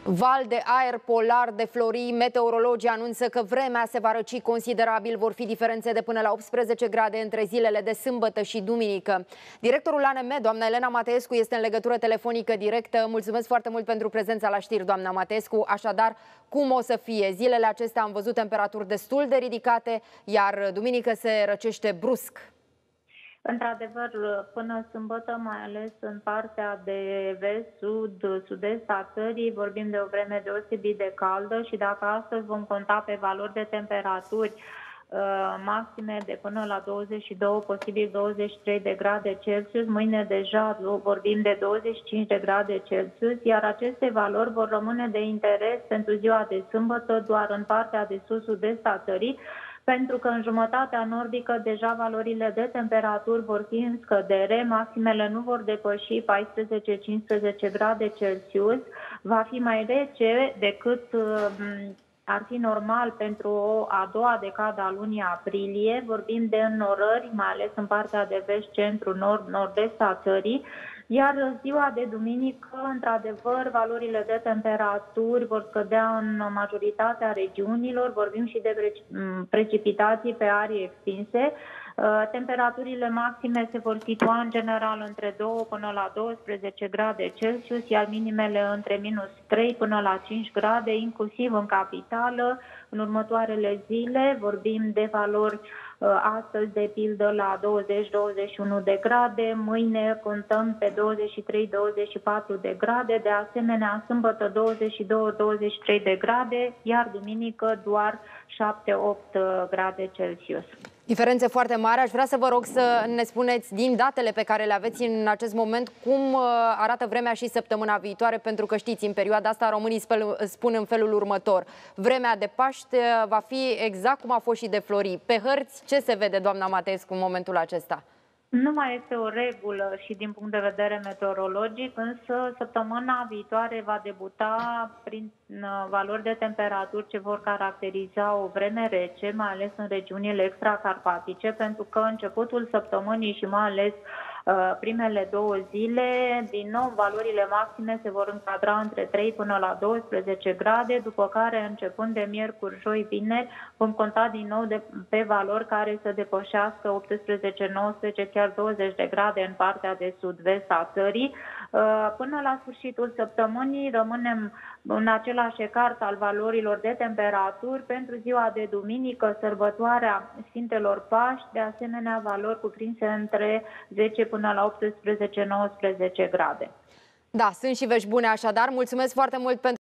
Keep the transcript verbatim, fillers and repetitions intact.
Val de aer polar de flori, meteorologii anunță că vremea se va răci considerabil, vor fi diferențe de până la optsprezece grade între zilele de sâmbătă și duminică. Directorul A N M, doamna Elena Mateescu, este în legătură telefonică directă. Mulțumesc foarte mult pentru prezența la știri, doamna Mateescu. Așadar, cum o să fie? Zilele acestea am văzut temperaturi destul de ridicate, iar duminică se răcește brusc. Într-adevăr, până sâmbătă, mai ales în partea de vest, sud, sud-est a țării, vorbim de o vreme deosebit de caldă și dacă astăzi vom conta pe valori de temperaturi uh, maxime de până la douăzeci și doi, posibil douăzeci și trei de grade Celsius, mâine deja vorbim de douăzeci și cinci de grade Celsius, iar aceste valori vor rămâne de interes pentru ziua de sâmbătă doar în partea de sus-sud-est a țării, pentru că în jumătatea nordică deja valorile de temperaturi vor fi în scădere, maximele nu vor depăși paisprezece cincisprezece grade Celsius, va fi mai rece decât ar fi normal pentru o a doua decadă a lunii aprilie. Vorbim de înnorări, mai ales în partea de vest, centru, nord, nord-est a țării. Iar ziua de duminică, într-adevăr, valorile de temperaturi vor scădea în majoritatea regiunilor. Vorbim și de precipitații pe arii extinse. Temperaturile maxime se vor situa în general între două până la douăsprezece grade Celsius, iar minimele între minus trei până la cinci grade, inclusiv în capitală. În următoarele zile vorbim de valori astăzi, de pildă, la douăzeci douăzeci și unu de grade, mâine contăm pe douăzeci și trei douăzeci și patru de grade, de asemenea sâmbătă douăzeci și doi douăzeci și trei de grade, iar duminică doar șapte opt grade Celsius. Diferențe foarte mari. Aș vrea să vă rog să ne spuneți din datele pe care le aveți în acest moment cum arată vremea și săptămâna viitoare, pentru că știți, în perioada asta românii spun în felul următor: vremea de Paște va fi exact cum a fost și de flori. Pe hărți, ce se vede, doamna Mateescu, în momentul acesta? Nu mai este o regulă și din punct de vedere meteorologic, însă săptămâna viitoare va debuta prin valori de temperaturi ce vor caracteriza o vreme rece, mai ales în regiunile extracarpatice, pentru că începutul săptămânii și mai ales primele două zile, din nou, valorile maxime se vor încadra între trei până la douăsprezece grade, după care, începând de miercuri, joi, vineri, vom conta din nou de, pe valori care să depășească optsprezece nouăsprezece, chiar douăzeci de grade în partea de sud-vest a țării. Până la sfârșitul săptămânii rămânem în același ecart al valorilor de temperaturi. Pentru ziua de duminică, sărbătoarea Sfintelor Paști, de asemenea valori cuprinse între zece până la optsprezece nouăsprezece grade. Da, sunt și vești bune, așadar. Mulțumesc foarte mult pentru